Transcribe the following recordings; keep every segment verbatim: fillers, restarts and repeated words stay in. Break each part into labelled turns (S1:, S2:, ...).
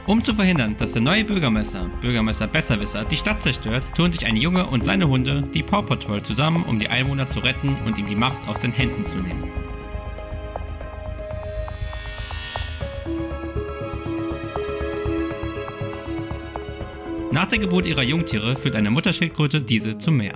S1: Um zu verhindern, dass der neue Bürgermeister, Bürgermeister Besserwisser, die Stadt zerstört, tun sich ein Junge und seine Hunde, die Paw Patrol, zusammen, um die Einwohner zu retten und ihm die Macht aus den Händen zu nehmen. Nach der Geburt ihrer Jungtiere führt eine Mutterschildkröte diese zum Meer.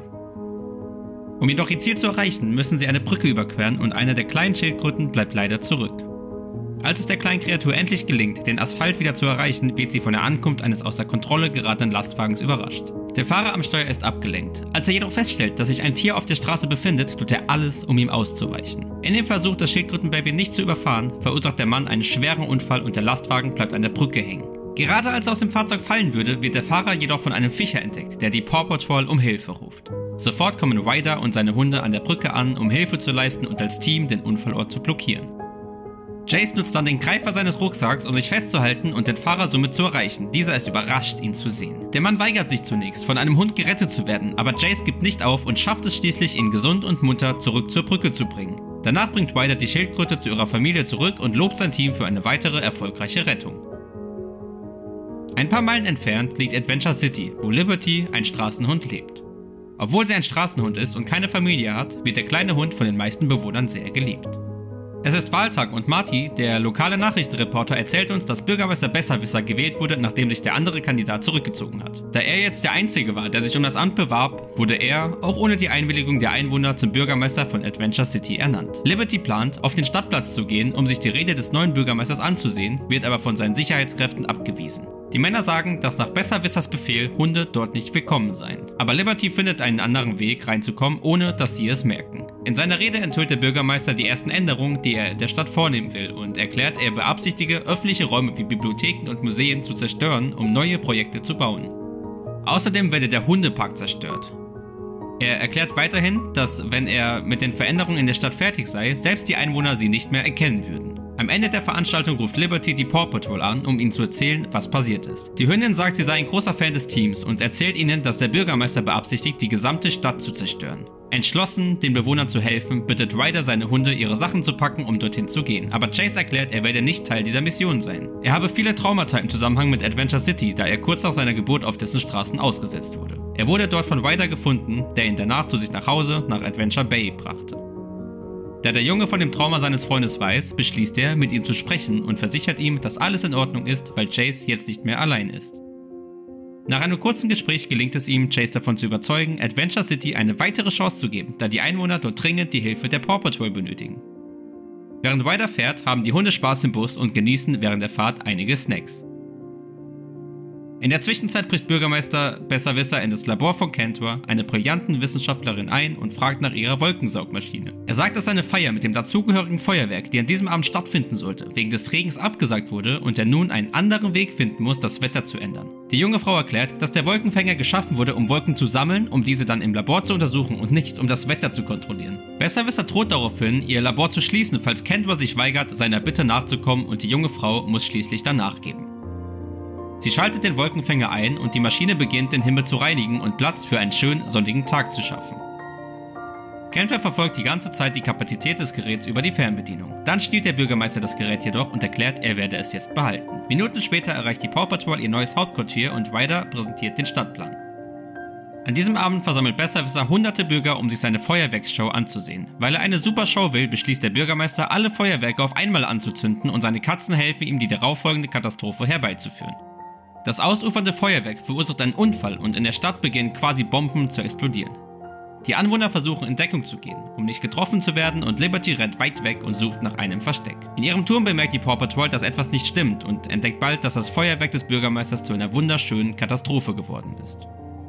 S1: Um jedoch ihr Ziel zu erreichen, müssen sie eine Brücke überqueren und eine der kleinen Schildkröten bleibt leider zurück. Als es der kleinen Kreatur endlich gelingt, den Asphalt wieder zu erreichen, wird sie von der Ankunft eines außer Kontrolle geratenen Lastwagens überrascht. Der Fahrer am Steuer ist abgelenkt. Als er jedoch feststellt, dass sich ein Tier auf der Straße befindet, tut er alles, um ihm auszuweichen. In dem Versuch, das Schildkrötenbaby nicht zu überfahren, verursacht der Mann einen schweren Unfall und der Lastwagen bleibt an der Brücke hängen. Gerade als er aus dem Fahrzeug fallen würde, wird der Fahrer jedoch von einem Fischer entdeckt, der die Paw Patrol um Hilfe ruft. Sofort kommen Ryder und seine Hunde an der Brücke an, um Hilfe zu leisten und als Team den Unfallort zu blockieren. Jace nutzt dann den Greifer seines Rucksacks, um sich festzuhalten und den Fahrer somit zu erreichen. Dieser ist überrascht, ihn zu sehen. Der Mann weigert sich zunächst, von einem Hund gerettet zu werden, aber Jace gibt nicht auf und schafft es schließlich, ihn gesund und munter zurück zur Brücke zu bringen. Danach bringt Ryder die Schildkröte zu ihrer Familie zurück und lobt sein Team für eine weitere erfolgreiche Rettung. Ein paar Meilen entfernt liegt Adventure City, wo Liberty, ein Straßenhund, lebt. Obwohl sie ein Straßenhund ist und keine Familie hat, wird der kleine Hund von den meisten Bewohnern sehr geliebt. Es ist Wahltag und Marty, der lokale Nachrichtenreporter, erzählt uns, dass Bürgermeister Besserwisser gewählt wurde, nachdem sich der andere Kandidat zurückgezogen hat. Da er jetzt der Einzige war, der sich um das Amt bewarb, wurde er, auch ohne die Einwilligung der Einwohner, zum Bürgermeister von Adventure City ernannt. Liberty plant, auf den Stadtplatz zu gehen, um sich die Rede des neuen Bürgermeisters anzusehen, wird aber von seinen Sicherheitskräften abgewiesen. Die Männer sagen, dass nach Besserwissers Befehl Hunde dort nicht willkommen seien. Aber Liberty findet einen anderen Weg reinzukommen, ohne dass sie es merken. In seiner Rede enthüllt der Bürgermeister die ersten Änderungen, die er der Stadt vornehmen will und erklärt, er beabsichtige, öffentliche Räume wie Bibliotheken und Museen zu zerstören, um neue Projekte zu bauen. Außerdem werde der Hundepark zerstört. Er erklärt weiterhin, dass, wenn er mit den Veränderungen in der Stadt fertig sei, selbst die Einwohner sie nicht mehr erkennen würden. Am Ende der Veranstaltung ruft Liberty die Paw Patrol an, um ihnen zu erzählen, was passiert ist. Die Hündin sagt, sie sei ein großer Fan des Teams und erzählt ihnen, dass der Bürgermeister beabsichtigt, die gesamte Stadt zu zerstören. Entschlossen, den Bewohnern zu helfen, bittet Ryder seine Hunde, ihre Sachen zu packen, um dorthin zu gehen. Aber Chase erklärt, er werde nicht Teil dieser Mission sein. Er habe viele Traumata im Zusammenhang mit Adventure City, da er kurz nach seiner Geburt auf dessen Straßen ausgesetzt wurde. Er wurde dort von Ryder gefunden, der ihn danach zu sich nach Hause, nach Adventure Bay, brachte. Da der Junge von dem Trauma seines Freundes weiß, beschließt er, mit ihm zu sprechen und versichert ihm, dass alles in Ordnung ist, weil Chase jetzt nicht mehr allein ist. Nach einem kurzen Gespräch gelingt es ihm, Chase davon zu überzeugen, Adventure City eine weitere Chance zu geben, da die Einwohner dort dringend die Hilfe der Paw Patrol benötigen. Während Ryder fährt, haben die Hunde Spaß im Bus und genießen während der Fahrt einige Snacks. In der Zwischenzeit bricht Bürgermeister Besserwisser in das Labor von Cantor, einer brillanten Wissenschaftlerin, ein und fragt nach ihrer Wolkensaugmaschine. Er sagt, dass seine Feier mit dem dazugehörigen Feuerwerk, die an diesem Abend stattfinden sollte, wegen des Regens abgesagt wurde und er nun einen anderen Weg finden muss, das Wetter zu ändern. Die junge Frau erklärt, dass der Wolkenfänger geschaffen wurde, um Wolken zu sammeln, um diese dann im Labor zu untersuchen und nicht, um das Wetter zu kontrollieren. Besserwisser droht daraufhin, ihr Labor zu schließen, falls Cantor sich weigert, seiner Bitte nachzukommen, und die junge Frau muss schließlich danach geben. Sie schaltet den Wolkenfänger ein und die Maschine beginnt, den Himmel zu reinigen und Platz für einen schönen sonnigen Tag zu schaffen. Cantor verfolgt die ganze Zeit die Kapazität des Geräts über die Fernbedienung. Dann stiehlt der Bürgermeister das Gerät jedoch und erklärt, er werde es jetzt behalten. Minuten später erreicht die Paw Patrol ihr neues Hauptquartier und Ryder präsentiert den Stadtplan. An diesem Abend versammelt Besserwisser hunderte Bürger, um sich seine Feuerwerksshow anzusehen. Weil er eine super Show will, beschließt der Bürgermeister, alle Feuerwerke auf einmal anzuzünden und seine Katzen helfen ihm, die darauffolgende Katastrophe herbeizuführen. Das ausufernde Feuerwerk verursacht einen Unfall und in der Stadt beginnen quasi Bomben zu explodieren. Die Anwohner versuchen in Deckung zu gehen, um nicht getroffen zu werden, und Liberty rennt weit weg und sucht nach einem Versteck. In ihrem Turm bemerkt die Paw Patrol, dass etwas nicht stimmt und entdeckt bald, dass das Feuerwerk des Bürgermeisters zu einer wunderschönen Katastrophe geworden ist.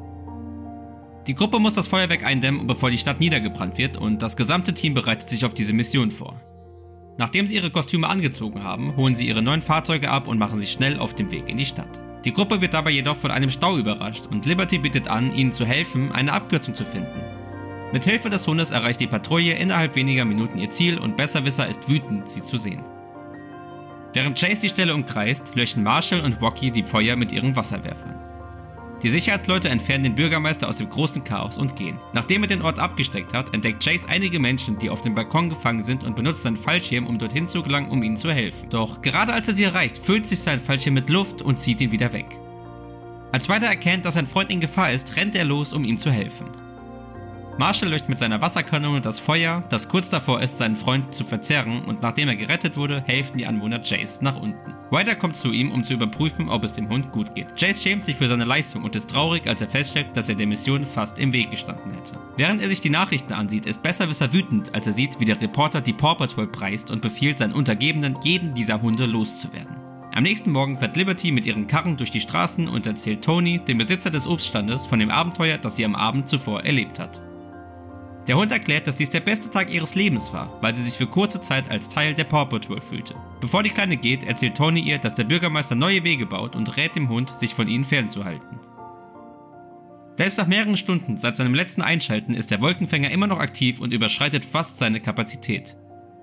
S1: Die Gruppe muss das Feuerwerk eindämmen, bevor die Stadt niedergebrannt wird, und das gesamte Team bereitet sich auf diese Mission vor. Nachdem sie ihre Kostüme angezogen haben, holen sie ihre neuen Fahrzeuge ab und machen sich schnell auf den Weg in die Stadt. Die Gruppe wird dabei jedoch von einem Stau überrascht und Liberty bittet an, ihnen zu helfen, eine Abkürzung zu finden. Mit Hilfe des Hundes erreicht die Patrouille innerhalb weniger Minuten ihr Ziel und Besserwisser ist wütend, sie zu sehen. Während Chase die Stelle umkreist, löschen Marshall und Rocky die Feuer mit ihren Wasserwerfern. Die Sicherheitsleute entfernen den Bürgermeister aus dem großen Chaos und gehen. Nachdem er den Ort abgesteckt hat, entdeckt Chase einige Menschen, die auf dem Balkon gefangen sind und benutzt seinen Fallschirm, um dorthin zu gelangen, um ihnen zu helfen. Doch gerade als er sie erreicht, füllt sich sein Fallschirm mit Luft und zieht ihn wieder weg. Als Ryder erkennt, dass sein Freund in Gefahr ist, rennt er los, um ihm zu helfen. Marshall löscht mit seiner Wasserkanone das Feuer, das kurz davor ist, seinen Freund zu verzerren, und nachdem er gerettet wurde, helfen die Anwohner Chase nach unten. Ryder kommt zu ihm, um zu überprüfen, ob es dem Hund gut geht. Chase schämt sich für seine Leistung und ist traurig, als er feststellt, dass er der Mission fast im Weg gestanden hätte. Während er sich die Nachrichten ansieht, ist Besserwisser wütend, als er sieht, wie der Reporter die Paw Patrol preist und befiehlt seinen Untergebenen, jeden dieser Hunde loszuwerden. Am nächsten Morgen fährt Liberty mit ihrem Karren durch die Straßen und erzählt Tony, dem Besitzer des Obststandes, von dem Abenteuer, das sie am Abend zuvor erlebt hat. Der Hund erklärt, dass dies der beste Tag ihres Lebens war, weil sie sich für kurze Zeit als Teil der Paw Patrol fühlte. Bevor die Kleine geht, erzählt Tony ihr, dass der Bürgermeister neue Wege baut und rät dem Hund, sich von ihnen fernzuhalten. Selbst nach mehreren Stunden seit seinem letzten Einschalten ist der Wolkenfänger immer noch aktiv und überschreitet fast seine Kapazität.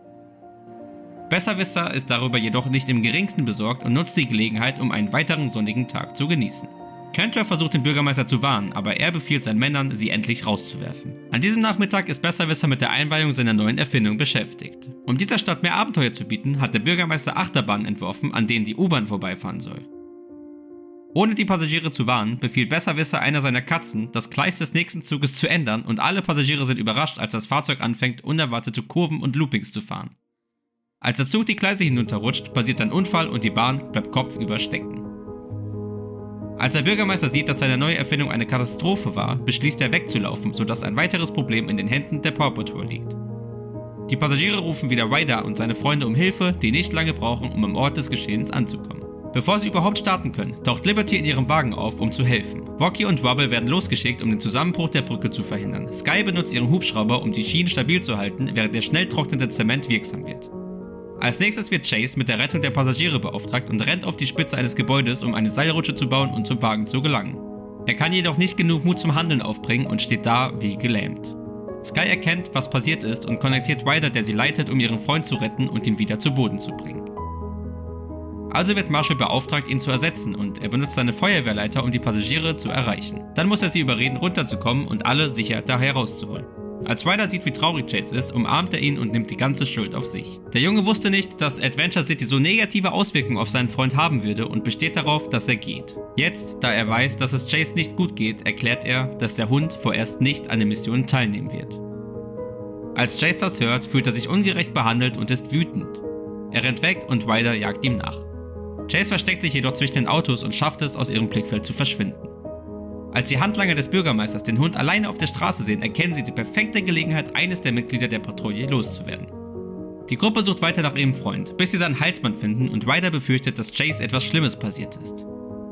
S1: Besserwisser ist darüber jedoch nicht im geringsten besorgt und nutzt die Gelegenheit, um einen weiteren sonnigen Tag zu genießen. Cantwell versucht den Bürgermeister zu warnen, aber er befiehlt seinen Männern, sie endlich rauszuwerfen. An diesem Nachmittag ist Besserwisser mit der Einweihung seiner neuen Erfindung beschäftigt. Um dieser Stadt mehr Abenteuer zu bieten, hat der Bürgermeister Achterbahnen entworfen, an denen die U-Bahn vorbeifahren soll. Ohne die Passagiere zu warnen, befiehlt Besserwisser einer seiner Katzen, das Gleis des nächsten Zuges zu ändern, und alle Passagiere sind überrascht, als das Fahrzeug anfängt, unerwartete Kurven und Loopings zu fahren. Als der Zug die Gleise hinunterrutscht, passiert ein Unfall und die Bahn bleibt kopfüber stecken. Als der Bürgermeister sieht, dass seine neue Erfindung eine Katastrophe war, beschließt er wegzulaufen, sodass ein weiteres Problem in den Händen der Paw Patrol liegt. Die Passagiere rufen wieder Ryder und seine Freunde um Hilfe, die nicht lange brauchen, um am Ort des Geschehens anzukommen. Bevor sie überhaupt starten können, taucht Liberty in ihrem Wagen auf, um zu helfen. Rocky und Rubble werden losgeschickt, um den Zusammenbruch der Brücke zu verhindern. Sky benutzt ihren Hubschrauber, um die Schienen stabil zu halten, während der schnell trocknende Zement wirksam wird. Als nächstes wird Chase mit der Rettung der Passagiere beauftragt und rennt auf die Spitze eines Gebäudes, um eine Seilrutsche zu bauen und zum Wagen zu gelangen. Er kann jedoch nicht genug Mut zum Handeln aufbringen und steht da wie gelähmt. Sky erkennt, was passiert ist, und kontaktiert Ryder, der sie leitet, um ihren Freund zu retten und ihn wieder zu Boden zu bringen. Also wird Marshall beauftragt, ihn zu ersetzen, und er benutzt seine Feuerwehrleiter, um die Passagiere zu erreichen. Dann muss er sie überreden, runterzukommen und alle sicher da herauszuholen. Als Ryder sieht, wie traurig Chase ist, umarmt er ihn und nimmt die ganze Schuld auf sich. Der Junge wusste nicht, dass Adventure City so negative Auswirkungen auf seinen Freund haben würde und besteht darauf, dass er geht. Jetzt, da er weiß, dass es Chase nicht gut geht, erklärt er, dass der Hund vorerst nicht an der Mission teilnehmen wird. Als Chase das hört, fühlt er sich ungerecht behandelt und ist wütend. Er rennt weg und Ryder jagt ihm nach. Chase versteckt sich jedoch zwischen den Autos und schafft es, aus ihrem Blickfeld zu verschwinden. Als die Handlanger des Bürgermeisters den Hund alleine auf der Straße sehen, erkennen sie die perfekte Gelegenheit, eines der Mitglieder der Patrouille loszuwerden. Die Gruppe sucht weiter nach ihrem Freund, bis sie seinen Halsband finden und Ryder befürchtet, dass Chase etwas Schlimmes passiert ist.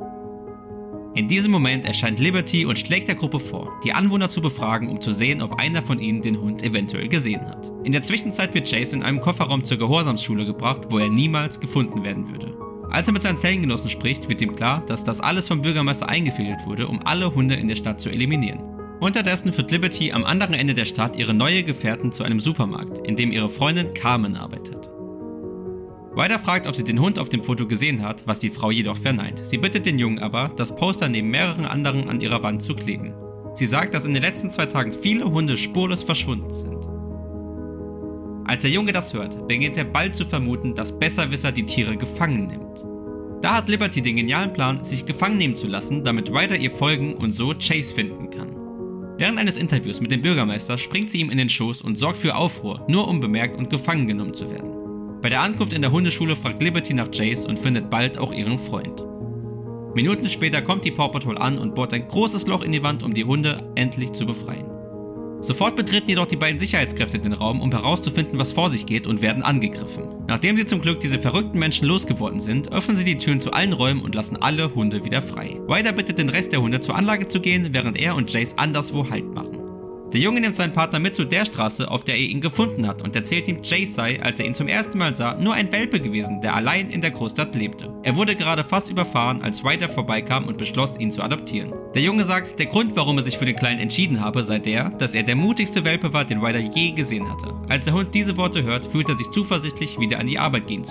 S1: In diesem Moment erscheint Liberty und schlägt der Gruppe vor, die Anwohner zu befragen, um zu sehen, ob einer von ihnen den Hund eventuell gesehen hat. In der Zwischenzeit wird Chase in einem Kofferraum zur Gehorsamsschule gebracht, wo er niemals gefunden werden würde. Als er mit seinen Zellengenossen spricht, wird ihm klar, dass das alles vom Bürgermeister eingefädelt wurde, um alle Hunde in der Stadt zu eliminieren. Unterdessen führt Liberty am anderen Ende der Stadt ihre neue Gefährtin zu einem Supermarkt, in dem ihre Freundin Carmen arbeitet. Ryder fragt, ob sie den Hund auf dem Foto gesehen hat, was die Frau jedoch verneint. Sie bittet den Jungen aber, das Poster neben mehreren anderen an ihrer Wand zu kleben. Sie sagt, dass in den letzten zwei Tagen viele Hunde spurlos verschwunden sind. Als der Junge das hört, beginnt er bald zu vermuten, dass Besserwisser die Tiere gefangen nimmt. Da hat Liberty den genialen Plan, sich gefangen nehmen zu lassen, damit Ryder ihr folgen und so Chase finden kann. Während eines Interviews mit dem Bürgermeister springt sie ihm in den Schoß und sorgt für Aufruhr, nur um bemerkt und gefangen genommen zu werden. Bei der Ankunft in der Hundeschule fragt Liberty nach Chase und findet bald auch ihren Freund. Minuten später kommt die Paw Patrol an und bohrt ein großes Loch in die Wand, um die Hunde endlich zu befreien. Sofort betreten jedoch die beiden Sicherheitskräfte den Raum, um herauszufinden, was vor sich geht, und werden angegriffen. Nachdem sie zum Glück diese verrückten Menschen losgeworden sind, öffnen sie die Türen zu allen Räumen und lassen alle Hunde wieder frei. Ryder bittet den Rest der Hunde, zur Anlage zu gehen, während er und Chase anderswo Halt machen. Der Junge nimmt seinen Partner mit zu der Straße, auf der er ihn gefunden hat, und erzählt ihm, Chase sei, als er ihn zum ersten Mal sah, nur ein Welpe gewesen, der allein in der Großstadt lebte. Er wurde gerade fast überfahren, als Ryder vorbeikam und beschloss, ihn zu adoptieren. Der Junge sagt, der Grund, warum er sich für den Kleinen entschieden habe, sei der, dass er der mutigste Welpe war, den Ryder je gesehen hatte. Als der Hund diese Worte hört, fühlt er sich zuversichtlich, wieder an die Arbeit gehen zu können.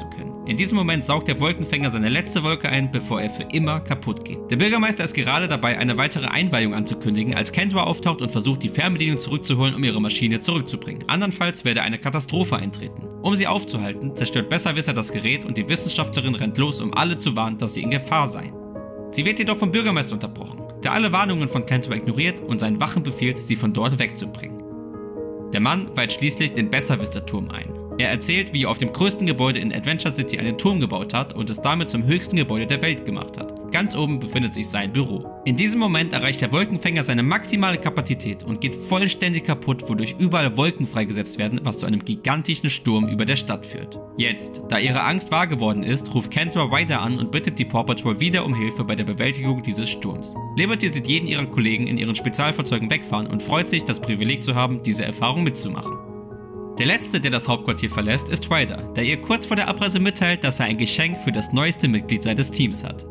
S1: In diesem Moment saugt der Wolkenfänger seine letzte Wolke ein, bevor er für immer kaputt geht. Der Bürgermeister ist gerade dabei, eine weitere Einweihung anzukündigen, als Kendra auftaucht und versucht, die Fernbedienung zurückzuholen, um ihre Maschine zurückzubringen. Andernfalls werde eine Katastrophe eintreten. Um sie aufzuhalten, zerstört Besserwisser das Gerät und die Wissenschaftlerin rennt los, um alle zu warnen, dass sie in Gefahr seien. Sie wird jedoch vom Bürgermeister unterbrochen, der alle Warnungen von Kendra ignoriert und seinen Wachen befiehlt, sie von dort wegzubringen. Der Mann weiht schließlich den Besserwisser-Turm ein. Er erzählt, wie er auf dem größten Gebäude in Adventure City einen Turm gebaut hat und es damit zum höchsten Gebäude der Welt gemacht hat. Ganz oben befindet sich sein Büro. In diesem Moment erreicht der Wolkenfänger seine maximale Kapazität und geht vollständig kaputt, wodurch überall Wolken freigesetzt werden, was zu einem gigantischen Sturm über der Stadt führt. Jetzt, da ihre Angst wahr geworden ist, ruft Kendra Ryder an und bittet die Paw Patrol wieder um Hilfe bei der Bewältigung dieses Sturms. Liberty sieht jeden ihrer Kollegen in ihren Spezialfahrzeugen wegfahren und freut sich, das Privileg zu haben, diese Erfahrung mitzumachen. Der letzte, der das Hauptquartier verlässt, ist Ryder, der ihr kurz vor der Abreise mitteilt, dass er ein Geschenk für das neueste Mitglied seines Teams hat.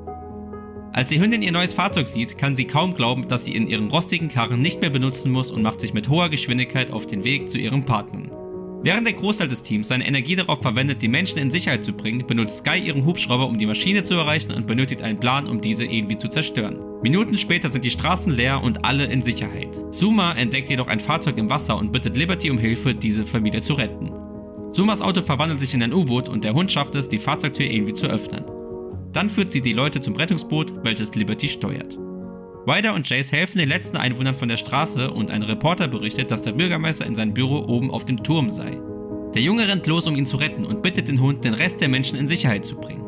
S1: Als die Hündin ihr neues Fahrzeug sieht, kann sie kaum glauben, dass sie in ihrem rostigen Karren nicht mehr benutzen muss und macht sich mit hoher Geschwindigkeit auf den Weg zu ihrem Partnern. Während der Großteil des Teams seine Energie darauf verwendet, die Menschen in Sicherheit zu bringen, benutzt Sky ihren Hubschrauber, um die Maschine zu erreichen und benötigt einen Plan, um diese irgendwie zu zerstören. Minuten später sind die Straßen leer und alle in Sicherheit. Zuma entdeckt jedoch ein Fahrzeug im Wasser und bittet Liberty um Hilfe, diese Familie zu retten. Zumas Auto verwandelt sich in ein U-Boot und der Hund schafft es, die Fahrzeugtür irgendwie zu öffnen. Dann führt sie die Leute zum Rettungsboot, welches Liberty steuert. Ryder und Jace helfen den letzten Einwohnern von der Straße und ein Reporter berichtet, dass der Bürgermeister in seinem Büro oben auf dem Turm sei. Der Junge rennt los, um ihn zu retten und bittet den Hund, den Rest der Menschen in Sicherheit zu bringen.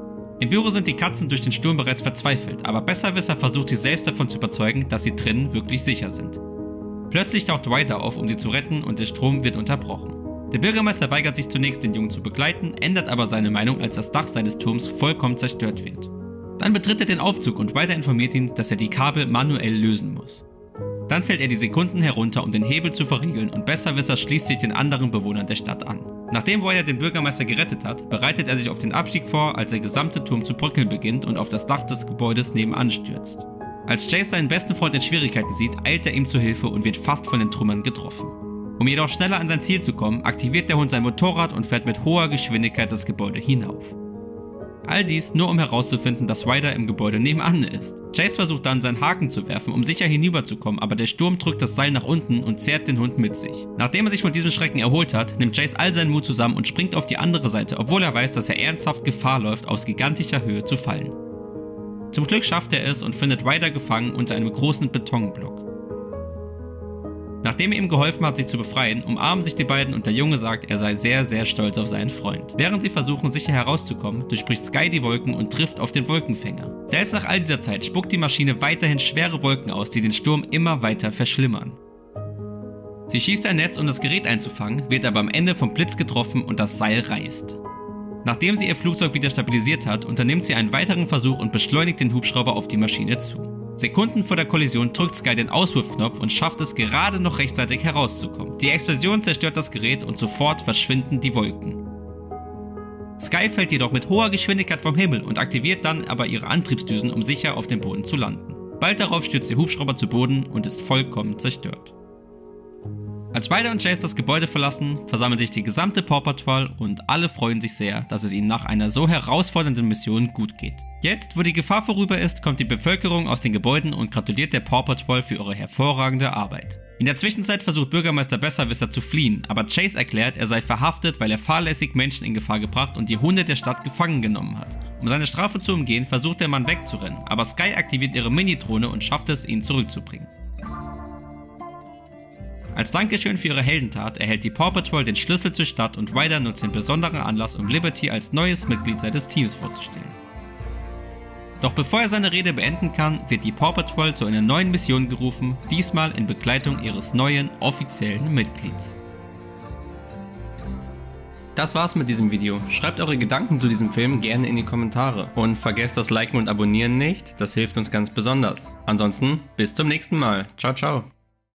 S1: Im Büro sind die Katzen durch den Sturm bereits verzweifelt, aber Besserwisser versucht sie selbst davon zu überzeugen, dass sie drinnen wirklich sicher sind. Plötzlich taucht Ryder auf, um sie zu retten und der Strom wird unterbrochen. Der Bürgermeister weigert sich zunächst, den Jungen zu begleiten, ändert aber seine Meinung, als das Dach seines Turms vollkommen zerstört wird. Dann betritt er den Aufzug und Ryder informiert ihn, dass er die Kabel manuell lösen muss. Dann zählt er die Sekunden herunter, um den Hebel zu verriegeln und Besserwisser schließt sich den anderen Bewohnern der Stadt an. Nachdem Ryder den Bürgermeister gerettet hat, bereitet er sich auf den Abstieg vor, als der gesamte Turm zu bröckeln beginnt und auf das Dach des Gebäudes nebenan stürzt. Als Jace seinen besten Freund in Schwierigkeiten sieht, eilt er ihm zu Hilfe und wird fast von den Trümmern getroffen. Um jedoch schneller an sein Ziel zu kommen, aktiviert der Hund sein Motorrad und fährt mit hoher Geschwindigkeit das Gebäude hinauf. All dies nur um herauszufinden, dass Ryder im Gebäude nebenan ist. Jace versucht dann seinen Haken zu werfen, um sicher hinüberzukommen, aber der Sturm drückt das Seil nach unten und zerrt den Hund mit sich. Nachdem er sich von diesem Schrecken erholt hat, nimmt Jace all seinen Mut zusammen und springt auf die andere Seite, obwohl er weiß, dass er ernsthaft Gefahr läuft, aus gigantischer Höhe zu fallen. Zum Glück schafft er es und findet Ryder gefangen unter einem großen Betonblock. Nachdem er ihm geholfen hat, sich zu befreien, umarmen sich die beiden und der Junge sagt, er sei sehr, sehr stolz auf seinen Freund. Während sie versuchen, sicher herauszukommen, durchbricht Sky die Wolken und trifft auf den Wolkenfänger. Selbst nach all dieser Zeit spuckt die Maschine weiterhin schwere Wolken aus, die den Sturm immer weiter verschlimmern. Sie schießt ein Netz, um das Gerät einzufangen, wird aber am Ende vom Blitz getroffen und das Seil reißt. Nachdem sie ihr Flugzeug wieder stabilisiert hat, unternimmt sie einen weiteren Versuch und beschleunigt den Hubschrauber auf die Maschine zu. Sekunden vor der Kollision drückt Sky den Auswurfknopf und schafft es gerade noch rechtzeitig herauszukommen. Die Explosion zerstört das Gerät und sofort verschwinden die Wolken. Sky fällt jedoch mit hoher Geschwindigkeit vom Himmel und aktiviert dann aber ihre Antriebsdüsen, um sicher auf dem Boden zu landen. Bald darauf stürzt der Hubschrauber zu Boden und ist vollkommen zerstört. Als Ryder und Jace das Gebäude verlassen, versammeln sich die gesamte Paw Patrol und alle freuen sich sehr, dass es ihnen nach einer so herausfordernden Mission gut geht. Jetzt, wo die Gefahr vorüber ist, kommt die Bevölkerung aus den Gebäuden und gratuliert der Paw Patrol für ihre hervorragende Arbeit. In der Zwischenzeit versucht Bürgermeister Besserwisser zu fliehen, aber Chase erklärt, er sei verhaftet, weil er fahrlässig Menschen in Gefahr gebracht und die Hunde der Stadt gefangen genommen hat. Um seine Strafe zu umgehen, versucht der Mann wegzurennen, aber Sky aktiviert ihre Mini-Drohne und schafft es, ihn zurückzubringen. Als Dankeschön für ihre Heldentat erhält die Paw Patrol den Schlüssel zur Stadt und Ryder nutzt den besonderen Anlass, um Liberty als neues Mitglied seines Teams vorzustellen. Doch bevor er seine Rede beenden kann, wird die Paw Patrol zu einer neuen Mission gerufen, diesmal in Begleitung ihres neuen offiziellen Mitglieds. Das war's mit diesem Video. Schreibt eure Gedanken zu diesem Film gerne in die Kommentare und vergesst das Liken und Abonnieren nicht, das hilft uns ganz besonders. Ansonsten bis zum nächsten Mal. Ciao, ciao.